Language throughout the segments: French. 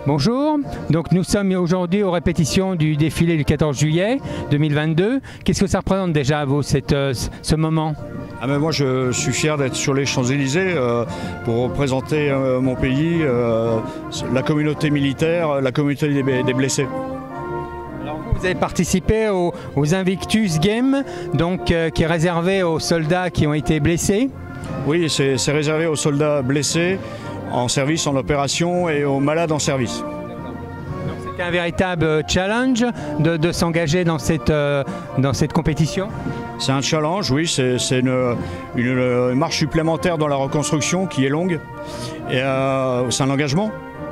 Bonjour, donc nous sommes aujourd'hui aux répétitions du défilé du 14 juillet 2022. Qu'est-ce que ça représente déjà à vous ce moment? Moi je suis fier d'être sur les Champs-Élysées pour représenter mon pays, la communauté militaire, la communauté des blessés. Alors vous avez participé aux Invictus Games, donc, qui est réservé aux soldats qui ont été blessés. Oui, c'est réservé aux soldats blessés, en service, en opération et aux malades en service. C'était un véritable challenge de s'engager dans cette compétition? C'est un challenge, oui, c'est une marche supplémentaire dans la reconstruction qui est longue. Et c'est un engagement.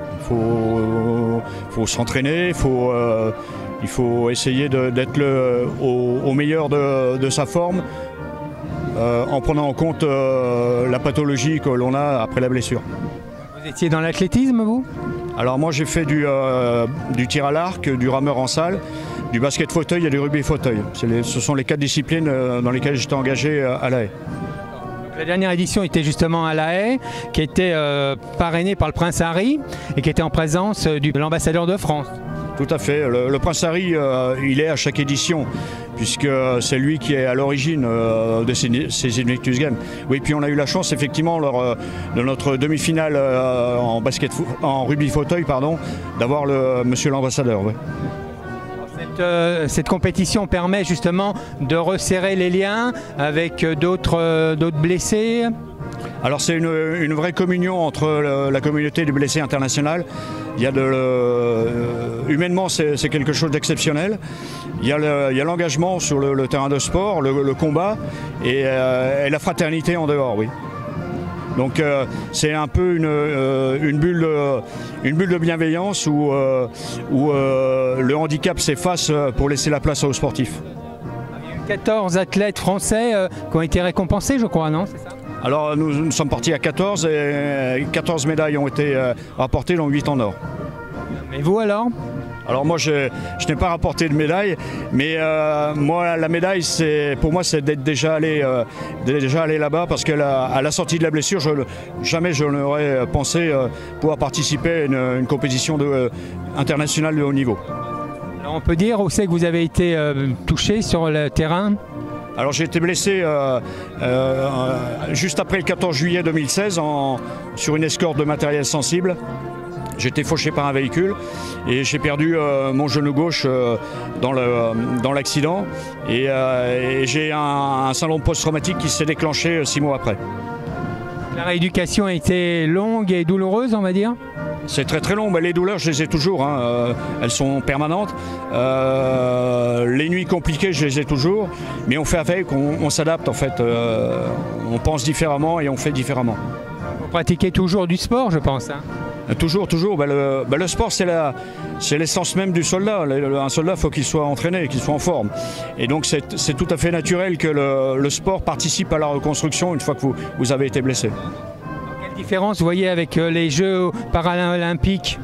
Il faut s'entraîner, il faut essayer d'être au meilleur de sa forme, en prenant en compte la pathologie que l'on a après la blessure. Vous étiez dans l'athlétisme, vous? Alors moi j'ai fait du tir à l'arc, du rameur en salle, du basket fauteuil et du rugby fauteuil. Ce sont les 4 disciplines dans lesquelles j'étais engagé à La Haye. La dernière édition était justement à La Haye, qui était parrainée par le Prince Harry et qui était en présence de l'ambassadeur de France. Tout à fait. Le Prince Harry, il est à chaque édition, puisque c'est lui qui est à l'origine de ces Invictus Games. Oui, puis on a eu la chance, effectivement, lors de notre demi-finale en rugby fauteuil, d'avoir monsieur l'ambassadeur. Ouais. Cette compétition permet justement de resserrer les liens avec d'autres blessés. Alors c'est une vraie communion entre la communauté des blessés internationale. Il y a humainement c'est quelque chose d'exceptionnel. Il y a l'engagement sur le terrain de sport, le combat et la fraternité en dehors, oui. Donc c'est un peu une bulle de bienveillance où le handicap s'efface pour laisser la place aux sportifs. Il y a eu 14 athlètes français qui ont été récompensés, je crois, non? C'est ça? Alors nous sommes partis à 14 et 14 médailles ont été rapportées, dont 8 en or. Et vous alors? Alors moi je n'ai pas rapporté de médaille, mais moi la médaille pour moi c'est d'être déjà allé là-bas, parce qu'à la sortie de la blessure jamais je n'aurais pensé pouvoir participer à une compétition internationale de haut niveau. Alors on peut dire où c'est que vous avez été touché sur le terrain? Alors j'ai été blessé juste après le 14 juillet 2016 sur une escorte de matériel sensible. J'ai été fauché par un véhicule et j'ai perdu mon genou gauche dans l'accident et j'ai un syndrome post-traumatique qui s'est déclenché 6 mois après. La rééducation a été longue et douloureuse, on va dire? C'est très très long, mais les douleurs je les ai toujours, elles sont permanentes. Les nuits compliquées je les ai toujours, mais on fait avec, on s'adapte en fait, on pense différemment et on fait différemment. Vous pratiquez toujours du sport, je pense, hein? Toujours. Le sport c'est l'essence même du soldat. Un soldat, il faut qu'il soit entraîné, qu'il soit en forme. Et donc c'est tout à fait naturel que le sport participe à la reconstruction une fois que vous avez été blessé. Quelle différence vous voyez avec les Jeux paralympiques?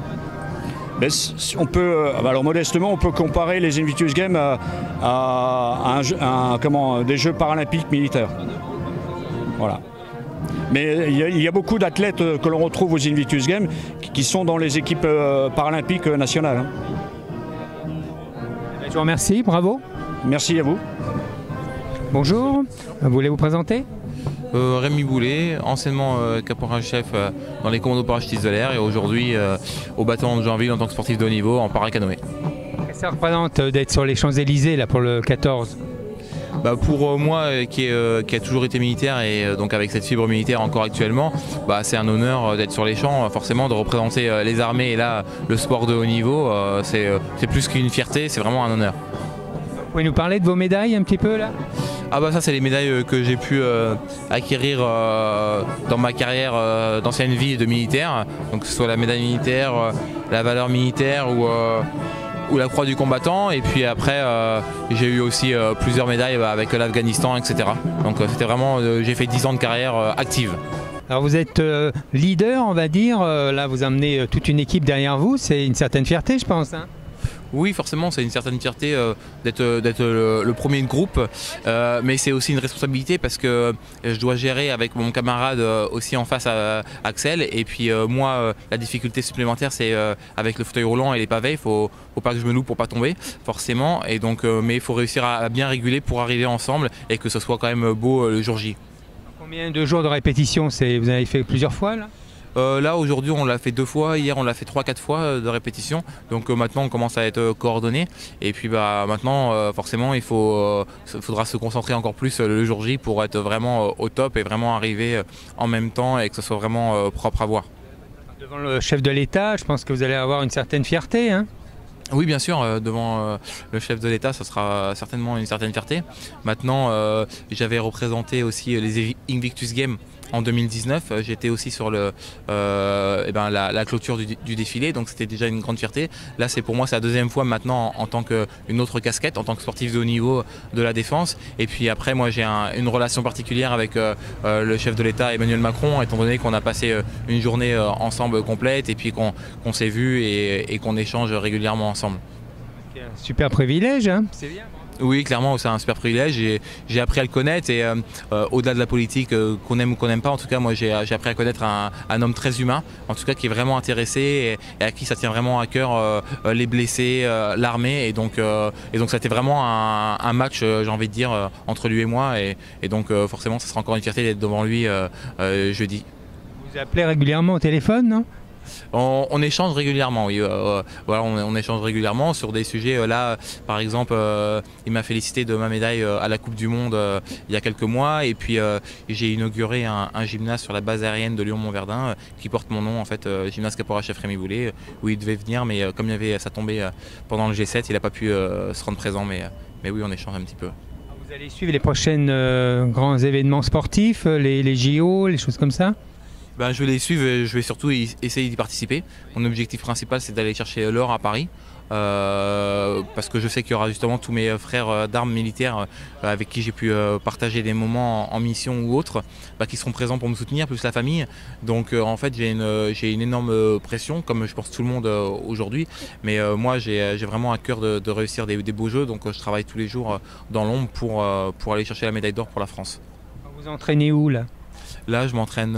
Alors modestement, on peut comparer les Invictus Games à des Jeux paralympiques militaires. Voilà. Mais il y a beaucoup d'athlètes que l'on retrouve aux Invictus Games qui sont dans les équipes paralympiques nationales. Je vous remercie, bravo. Merci à vous. Bonjour, vous voulez vous présenter? Rémi Boulet, anciennement caporal-chef dans les commandos parachutistes de l'air et aujourd'hui au bataillon de Joinville en tant que sportif de haut niveau en paracanoë. Qu'est-ce que ça représente d'être sur les Champs-Élysées là pour le 14? Pour moi qui a toujours été militaire et donc avec cette fibre militaire encore actuellement, c'est un honneur d'être sur les champs, forcément de représenter les armées et là le sport de haut niveau, c'est plus qu'une fierté, c'est vraiment un honneur. Vous pouvez nous parler de vos médailles un petit peu là? Ça c'est les médailles que j'ai pu acquérir dans ma carrière d'ancienne vie de militaire, donc que ce soit la médaille militaire, la valeur militaire ou la croix du combattant, et puis après j'ai eu aussi plusieurs médailles avec l'Afghanistan, etc. Donc c'était vraiment, j'ai fait 10 ans de carrière active. Alors vous êtes leader, on va dire, là vous amenez toute une équipe derrière vous, c'est une certaine fierté je pense, hein? Oui, forcément, c'est une certaine fierté d'être le premier de groupe, mais c'est aussi une responsabilité parce que je dois gérer avec mon camarade aussi en face à Axel. Et puis moi, la difficulté supplémentaire, c'est avec le fauteuil roulant et les pavés. Il faut pas que je me loupe pour pas tomber, forcément. Et donc, mais il faut réussir à bien réguler pour arriver ensemble et que ce soit quand même beau le jour J. Combien de jours de répétition? Vous avez fait plusieurs fois là? Là aujourd'hui on l'a fait 2 fois, hier on l'a fait 3-4 fois de répétition, donc maintenant on commence à être coordonné et puis maintenant forcément il faudra se concentrer encore plus le jour J pour être vraiment au top et vraiment arriver en même temps et que ce soit vraiment propre à voir. Devant le chef de l'État, je pense que vous allez avoir une certaine fierté, hein? Oui, bien sûr, devant le chef de l'État, ça sera certainement une certaine fierté. Maintenant, j'avais représenté aussi les Invictus Games en 2019. J'étais aussi sur la clôture du défilé, donc c'était déjà une grande fierté. Là, pour moi, c'est la deuxième fois maintenant en tant qu'une autre casquette, en tant que sportif de haut niveau de la défense. Et puis après, moi, j'ai une relation particulière avec le chef de l'État, Emmanuel Macron, étant donné qu'on a passé une journée ensemble complète et puis qu'on s'est vu et qu'on échange régulièrement ensemble. C'est un super privilège, hein? C'est bien. Oui, clairement, c'est un super privilège. J'ai appris à le connaître et au-delà de la politique, qu'on aime ou qu'on n'aime pas, en tout cas, moi j'ai appris à connaître un homme très humain, en tout cas qui est vraiment intéressé et à qui ça tient vraiment à cœur les blessés, l'armée. Et donc ça a été vraiment un match, j'ai envie de dire, entre lui et moi. Et donc forcément, ça sera encore une fierté d'être devant lui jeudi. Vous appelez régulièrement au téléphone, non? On échange régulièrement, oui. Voilà, on échange régulièrement sur des sujets. Là, par exemple, il m'a félicité de ma médaille à la Coupe du Monde il y a quelques mois. Et puis, j'ai inauguré un gymnase sur la base aérienne de Lyon-Montverdun qui porte mon nom, en fait, gymnase Caporal Chef Rémi Boulet, où il devait venir. Mais comme ça tombait pendant le G7, il n'a pas pu se rendre présent. Mais oui, on échange un petit peu. Vous allez suivre les prochains grands événements sportifs, les JO, les choses comme ça? Je vais les suivre et je vais surtout essayer d'y participer. Mon objectif principal, c'est d'aller chercher l'or à Paris. Parce que je sais qu'il y aura justement tous mes frères d'armes militaires avec qui j'ai pu partager des moments en mission ou autres, qui seront présents pour me soutenir, plus la famille. Donc en fait j'ai une énorme pression, comme je pense tout le monde aujourd'hui. Mais moi j'ai vraiment à cœur de réussir des beaux jeux, donc je travaille tous les jours dans l'ombre pour aller chercher la médaille d'or pour la France. Vous entraînez où là? Là, je m'entraîne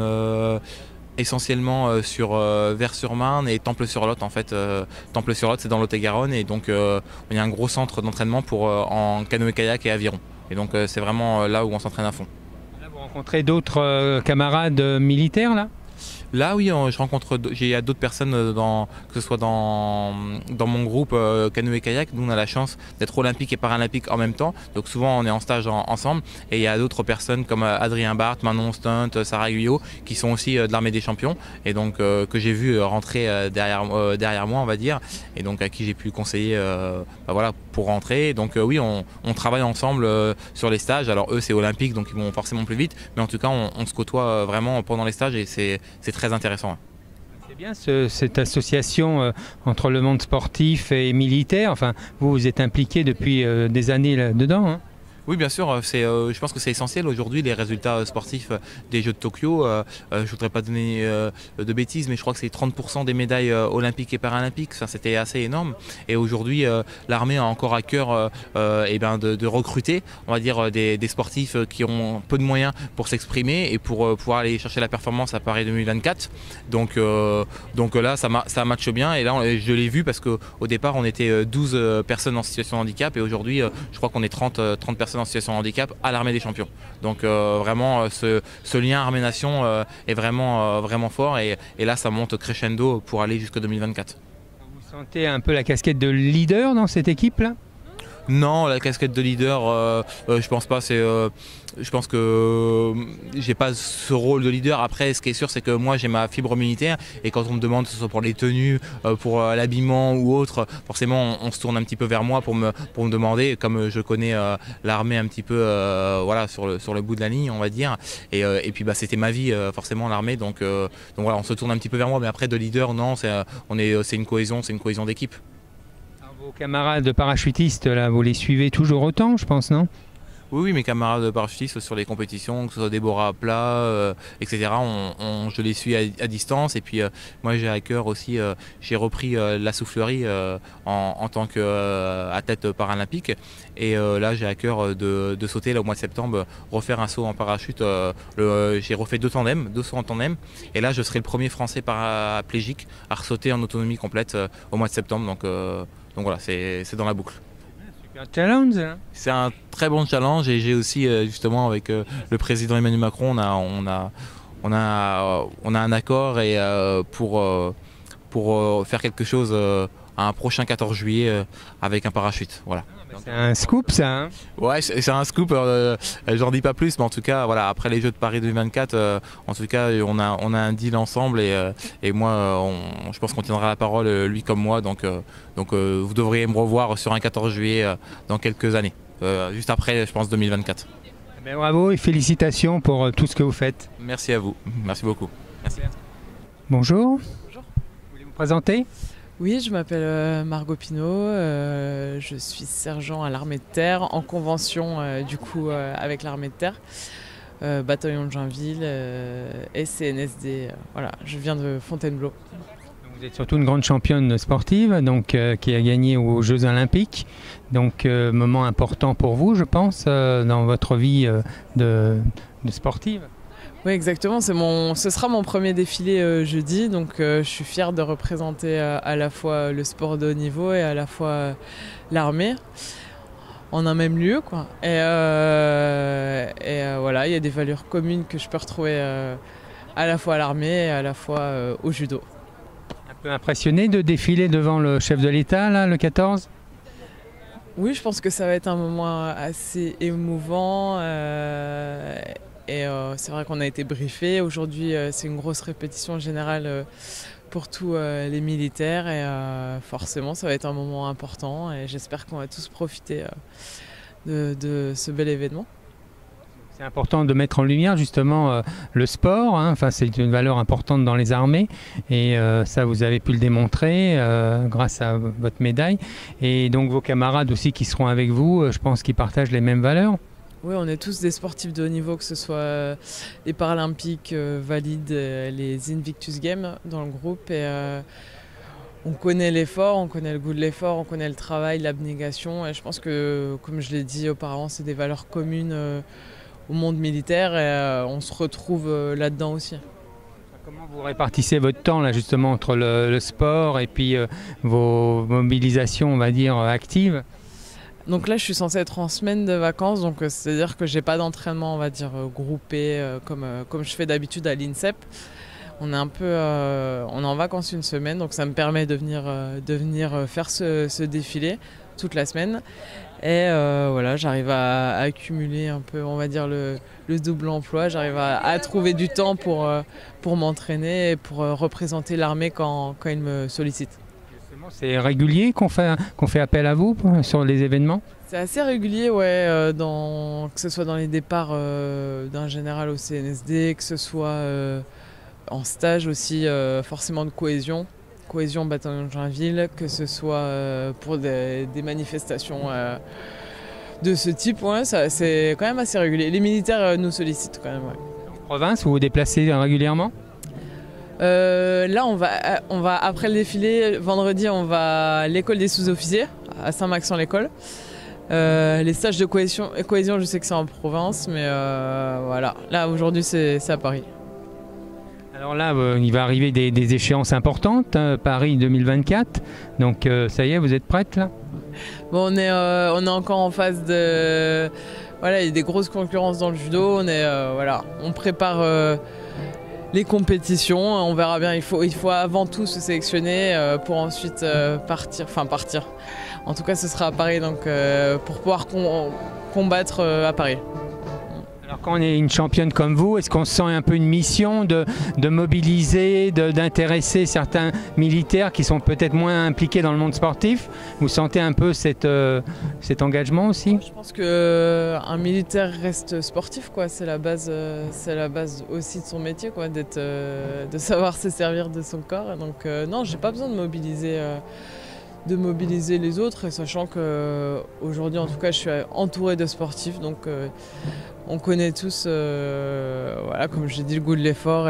essentiellement sur Vers-sur-Marne et Temple-sur-Lot. En fait, Temple-sur-Lot, c'est dans Lot-et-Garonne, et donc il y a un gros centre d'entraînement en canoë-kayak et aviron. Et donc c'est vraiment là où on s'entraîne à fond. Là, vous rencontrez d'autres camarades militaires là? Là, oui, il y a d'autres personnes, que ce soit dans mon groupe canoë-kayak. Nous, on a la chance d'être olympique et paralympique en même temps. Donc souvent, on est en stage ensemble. Et il y a d'autres personnes comme Adrien Barthes, Manon Stunt, Sarah Guyot, qui sont aussi de l'armée des champions. Et donc, que j'ai vu rentrer derrière moi, on va dire. Et donc, à qui j'ai pu conseiller voilà, pour rentrer. Donc oui, on travaille ensemble sur les stages. Alors eux, c'est olympique, donc ils vont forcément plus vite. Mais en tout cas, on se côtoie vraiment pendant les stages et c'est très intéressant. C'est bien cette association entre le monde sportif et militaire. Enfin, vous êtes impliqué depuis des années là-dedans, hein? Oui, bien sûr, je pense que c'est essentiel aujourd'hui, les résultats sportifs des Jeux de Tokyo. Je ne voudrais pas donner de bêtises, mais je crois que c'est 30% des médailles olympiques et paralympiques. C'était assez énorme. Et aujourd'hui, l'armée a encore à cœur de recruter, on va dire, des sportifs qui ont peu de moyens pour s'exprimer et pour pouvoir aller chercher la performance à Paris 2024. Donc là, ça matche bien. Et là, je l'ai vu parce qu'au départ, on était 12 personnes en situation de handicap. Et aujourd'hui, je crois qu'on est 30 personnes en situation de handicap à l'armée des champions. Donc vraiment ce lien armée-nation est vraiment fort et là ça monte crescendo pour aller jusqu'en 2024. Vous sentez un peu la casquette de leader dans cette équipe là? Non, la casquette de leader, je pense pas. Je pense que j'ai pas ce rôle de leader. Après, ce qui est sûr, c'est que moi j'ai ma fibre militaire et quand on me demande, que ce soit pour les tenues, pour l'habillement ou autre, forcément on se tourne un petit peu vers moi pour me demander, comme je connais l'armée un petit peu voilà, sur le bout de la ligne, on va dire. Et puis c'était ma vie forcément l'armée, donc voilà, on se tourne un petit peu vers moi. Mais après de leader, non, c'est une cohésion d'équipe. Vos camarades parachutistes, là, vous les suivez toujours autant, je pense, non? Oui, mes camarades parachutistes sur les compétitions, que ce soit des bords à plat, etc., je les suis à distance. Et puis moi j'ai à cœur aussi, j'ai repris la soufflerie en tant qu'athlète paralympique. Et là j'ai à cœur de sauter là, au mois de septembre, refaire un saut en parachute. J'ai refait 2 tandems, 2 sauts en tandem. Et là je serai le premier français paraplégique à ressauter en autonomie complète au mois de septembre. Donc voilà, c'est dans la boucle. Un challenge, hein. C'est un très bon challenge et j'ai aussi justement avec le président Emmanuel Macron, on a un accord et pour faire quelque chose à un prochain 14 juillet avec un parachute. Voilà. C'est un scoop ça, hein. Ouais, c'est un scoop, j'en dis pas plus, mais en tout cas, voilà, après les Jeux de Paris 2024, en tout cas, on a un deal ensemble et moi, je pense qu'on tiendra la parole, lui comme moi, donc vous devriez me revoir sur un 14 juillet dans quelques années, juste après, je pense, 2024. Ben, bravo et félicitations pour tout ce que vous faites. Merci à vous, merci beaucoup. Merci. Bonjour. Bonjour. Vous voulez vous présenter ? Oui, je m'appelle Margot Pinault, je suis sergent à l'armée de terre, en convention du coup avec l'armée de terre, bataillon de Joinville et CNSD, voilà, je viens de Fontainebleau. Vous êtes surtout une grande championne sportive donc, qui a gagné aux Jeux Olympiques, donc moment important pour vous je pense dans votre vie de sportive. Oui, exactement. Ce sera mon premier défilé jeudi, donc je suis fière de représenter à la fois le sport de haut niveau et à la fois l'armée en un même lieu, quoi. Et voilà, il y a des valeurs communes que je peux retrouver à la fois à l'armée et à la fois au judo. Un peu impressionné de défiler devant le chef de l'État, là, le 14 ? Oui, je pense que ça va être un moment assez émouvant. Et c'est vrai qu'on a été briefé. Aujourd'hui, c'est une grosse répétition générale pour tous les militaires. Et forcément, ça va être un moment important. Et j'espère qu'on va tous profiter de ce bel événement. C'est important de mettre en lumière justement le sport. Hein. Enfin, c'est une valeur importante dans les armées. Et ça, vous avez pu le démontrer grâce à votre médaille. Et donc, vos camarades aussi qui seront avec vous, je pense qu'ils partagent les mêmes valeurs. Oui, on est tous des sportifs de haut niveau, que ce soit les Paralympiques valides, les Invictus Games dans le groupe. Et on connaît l'effort, on connaît le goût de l'effort, on connaît le travail, l'abnégation. Et je pense que, comme je l'ai dit auparavant, c'est des valeurs communes au monde militaire et on se retrouve là-dedans aussi. Comment vous répartissez votre temps là justement entre le sport et puis vos mobilisations, on va dire, actives ? Donc là, je suis censée être en semaine de vacances, donc c'est-à-dire que j'ai pas d'entraînement, on va dire, groupé comme je fais d'habitude à l'INSEP. On est on est en vacances une semaine, donc ça me permet de venir faire ce défilé toute la semaine. Et voilà, j'arrive à accumuler un peu, on va dire, le double emploi. J'arrive à trouver du temps pour m'entraîner et pour représenter l'armée quand ils me sollicitent. C'est régulier qu'on fait appel à vous sur les événements ? C'est assez régulier, ouais, que ce soit dans les départs d'un général au CNSD, que ce soit en stage aussi, forcément de cohésion bataillon de Joinville, que ce soit pour des manifestations de ce type, ouais, c'est quand même assez régulier. Les militaires nous sollicitent quand même. Ouais. En province, vous vous déplacez régulièrement ? Là, on va après le défilé, vendredi, on va à l'école des sous-officiers, à Saint-Max-en-l'École. Les stages de cohésion, je sais que c'est en province, mais voilà. Là, aujourd'hui, c'est à Paris. Alors là, il va arriver des échéances importantes, hein, Paris 2024. Donc ça y est, vous êtes prête là ? Bon, on est encore en phase de... Voilà, il y a des grosses concurrences dans le judo. On prépare... les compétitions, on verra bien, il faut avant tout se sélectionner pour ensuite partir. En tout cas, ce sera à Paris, donc pour pouvoir combattre à Paris. Alors quand on est une championne comme vous, est-ce qu'on sent un peu une mission de mobiliser, d'intéresser certains militaires qui sont peut-être moins impliqués dans le monde sportif ? Vous sentez un peu cet engagement aussi ? Je pense qu'un militaire reste sportif, quoi. C'est la base aussi de son métier, quoi, de savoir se servir de son corps. Donc non, j'ai pas besoin de mobiliser de mobiliser les autres, et sachant qu'aujourd'hui, en tout cas, je suis entourée de sportifs, donc on connaît tous, voilà, comme j'ai dit, le goût de l'effort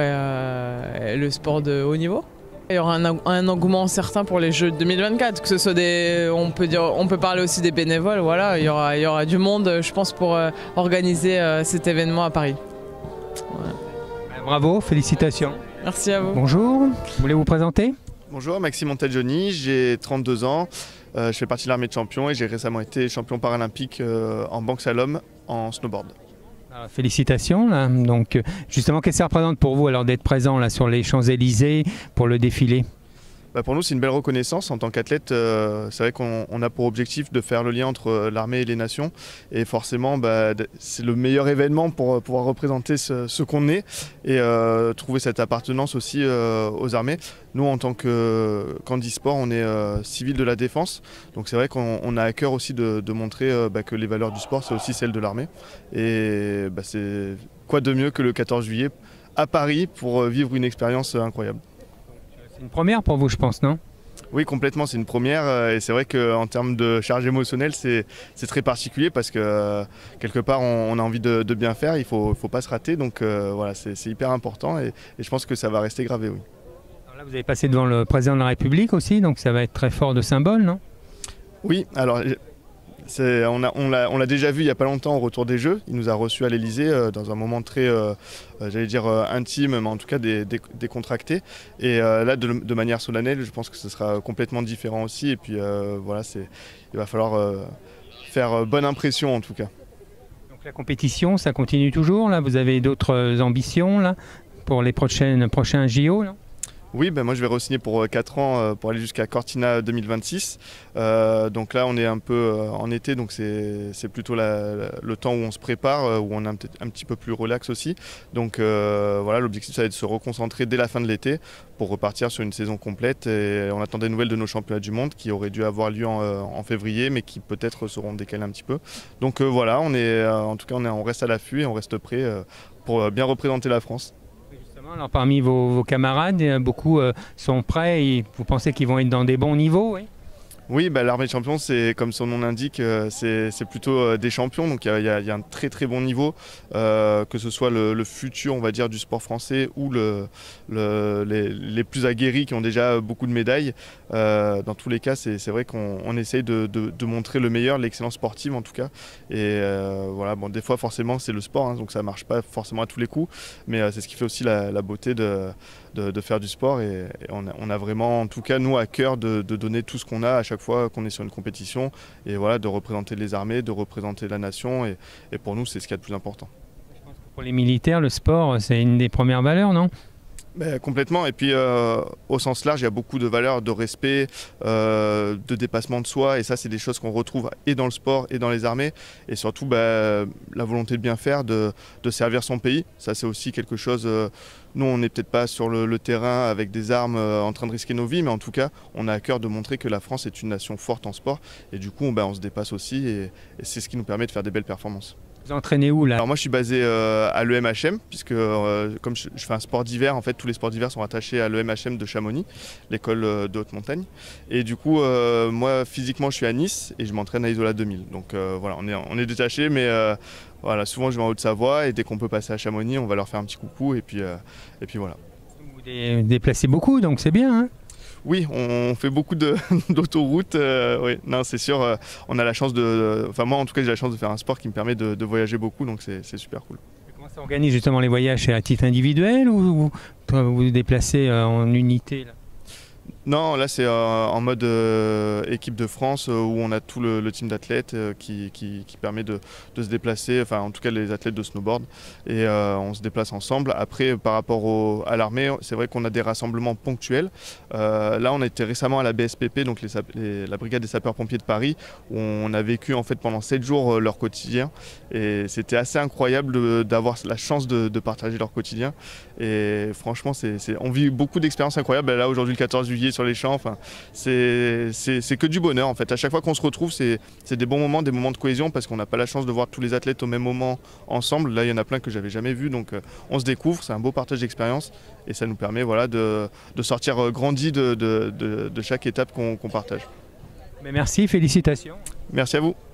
et le sport de haut niveau. Il y aura un engouement certain pour les Jeux de 2024, que ce soit on peut parler aussi des bénévoles, voilà, il y aura du monde, je pense, pour organiser cet événement à Paris. Voilà. Bravo, félicitations. Merci à vous. Bonjour, voulez vous présenter? Bonjour, Maxime Montagioni, j'ai 32 ans, je fais partie de l'armée de champions et j'ai récemment été champion paralympique en banque slalom en snowboard. Alors, félicitations. Là. Donc, justement, qu'est-ce que ça représente pour vous alors d'être présent là, sur les Champs-Élysées pour le défilé? Pour nous, c'est une belle reconnaissance en tant qu'athlète. C'est vrai qu'on a pour objectif de faire le lien entre l'armée et les nations. Et forcément, c'est le meilleur événement pour pouvoir représenter ce qu'on est et trouver cette appartenance aussi aux armées. Nous, en tant qu'handisport, on est civil de la défense. Donc c'est vrai qu'on a à cœur aussi de montrer que les valeurs du sport, c'est aussi celles de l'armée. Et c'est quoi de mieux que le 14 juillet à Paris pour vivre une expérience incroyable. C'est une première pour vous, je pense, non? Oui, complètement, c'est une première et c'est vrai qu'en termes de charge émotionnelle, c'est très particulier parce que quelque part, on a envie de bien faire, il ne faut pas se rater, donc voilà, c'est hyper important et je pense que ça va rester gravé, oui. Alors là, vous avez passé devant le président de la République aussi, donc ça va être très fort de symbole, non? Oui, alors on l'a déjà vu il n'y a pas longtemps au retour des Jeux. Il nous a reçus à l'Elysée dans un moment très, j'allais dire intime, mais en tout cas décontracté. Et là, de manière solennelle, je pense que ce sera complètement différent aussi. Et puis voilà, il va falloir faire bonne impression en tout cas. Donc la compétition, ça continue toujours. Là, vous avez d'autres ambitions là, pour les prochains JO là? Oui, moi je vais re-signer pour 4 ans pour aller jusqu'à Cortina 2026. Donc là on est un peu en été, donc c'est plutôt le temps où on se prépare, où on est un petit peu plus relax aussi. Donc voilà, l'objectif ça va être de se reconcentrer dès la fin de l'été pour repartir sur une saison complète. Et on attend des nouvelles de nos championnats du monde qui auraient dû avoir lieu en février, mais qui peut-être seront décalés un petit peu. Donc voilà, en tout cas on reste à l'affût et on reste prêt pour bien représenter la France. Alors, parmi vos camarades, beaucoup sont prêts et vous pensez qu'ils vont être dans des bons niveaux, oui? Oui, l'armée de champions, c'est comme son nom l'indique, c'est plutôt des champions, donc il y a un très très bon niveau, que ce soit le futur, on va dire, du sport français ou les plus aguerris qui ont déjà beaucoup de médailles. Dans tous les cas, c'est vrai qu'on essaye de montrer le meilleur, l'excellence sportive en tout cas. Et voilà, bon, des fois forcément c'est le sport, hein, donc ça marche pas forcément à tous les coups, mais c'est ce qui fait aussi la beauté de faire du sport. Et on a vraiment, en tout cas nous, à cœur de donner tout ce qu'on a à chaque fois qu'on est sur une compétition, et voilà, de représenter les armées, de représenter la nation, et pour nous c'est ce qu'il y a de plus important. Je pense que pour les militaires, le sport c'est une des premières valeurs, non? Complètement, et puis au sens large il y a beaucoup de valeurs de respect, de dépassement de soi, et ça c'est des choses qu'on retrouve et dans le sport et dans les armées, et surtout la volonté de bien faire, de servir son pays. Ça c'est aussi quelque chose, nous on n'est peut-être pas sur le terrain avec des armes en train de risquer nos vies, mais en tout cas on a à cœur de montrer que la France est une nation forte en sport, et du coup on se dépasse aussi, et c'est ce qui nous permet de faire des belles performances. Vous entraînez où là? Alors moi je suis basé à l'EMHM, puisque comme je fais un sport d'hiver, en fait tous les sports d'hiver sont attachés à l'EMHM de Chamonix, l'école de haute montagne. Et du coup moi physiquement je suis à Nice et je m'entraîne à Isola 2000. Donc voilà, on est détaché, mais voilà, souvent je vais en Haute-Savoie et dès qu'on peut passer à Chamonix, on va leur faire un petit coucou et puis voilà. Vous déplacez beaucoup, donc c'est bien, hein? Oui, on fait beaucoup d'autoroutes, oui. Non, c'est sûr, on a la chance enfin moi en tout cas j'ai la chance de faire un sport qui me permet de voyager beaucoup, donc c'est super cool. Comment s'organise justement les voyages? C'est à titre individuel ou vous vous déplacez en unité là? Non, là c'est en mode équipe de France où on a tout le team d'athlètes qui permet de se déplacer, enfin en tout cas les athlètes de snowboard, et on se déplace ensemble. Après par rapport à l'armée, c'est vrai qu'on a des rassemblements ponctuels. Là on a été récemment à la BSPP, donc la brigade des sapeurs-pompiers de Paris, où on a vécu en fait pendant 7 jours leur quotidien, et c'était assez incroyable d'avoir la chance de partager leur quotidien, et franchement on vit beaucoup d'expériences incroyables. Là aujourd'hui le 14 juillet sur les champs, enfin, c'est que du bonheur en fait. À chaque fois qu'on se retrouve, c'est des bons moments, des moments de cohésion, parce qu'on n'a pas la chance de voir tous les athlètes au même moment ensemble. Là il y en a plein que j'avais jamais vu, donc on se découvre, c'est un beau partage d'expérience, et ça nous permet voilà, de sortir grandi de chaque étape qu'on partage. Mais merci, félicitations. Merci à vous.